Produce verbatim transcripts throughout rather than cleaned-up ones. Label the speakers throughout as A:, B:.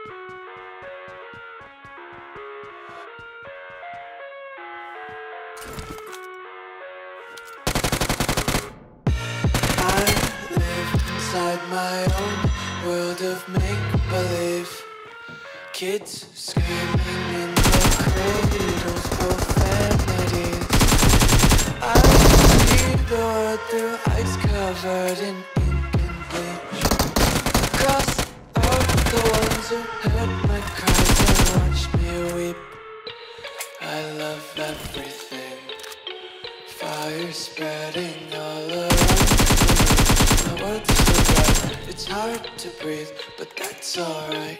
A: Inside my own world of make-believe, kids screaming in their cradles, profanities. I see the world through ice covered in ink and bleach. Cross out the ones who heard my cries and watched me weep. I love everything, fire spreading all around. My world's so bright, it's hard to breathe, but that's alright.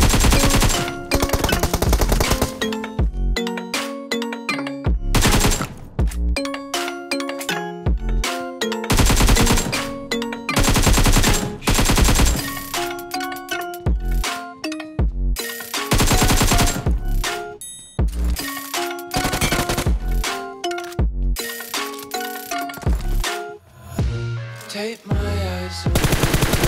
A: Take my eyes away from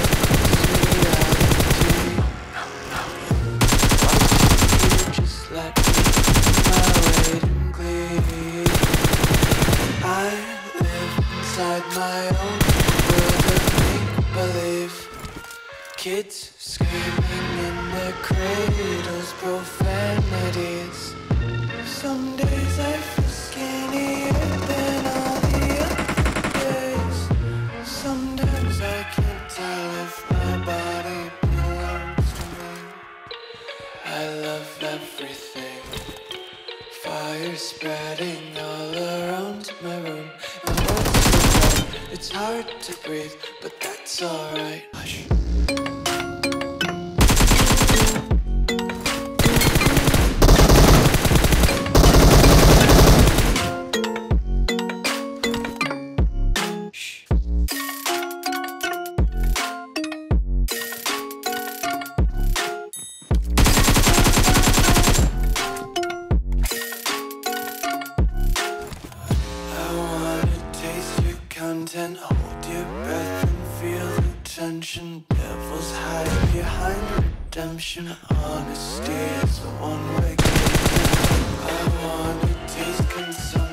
A: reality. Watch you just let me my weight and glee. I live inside my own world of make-believe, kids screaming in their cradles, profanities. Some days I feel skinnier than all the others. Sometimes I can't tell if my body belongs to me. I love everything, fire spreading all around my room. My world's so bright, it's hard to breathe, but that's alright. Hush. Content, hold your breath and feel the tension. Devils hide behind redemption. Honesty is a one-way gate. I wanna taste consumption.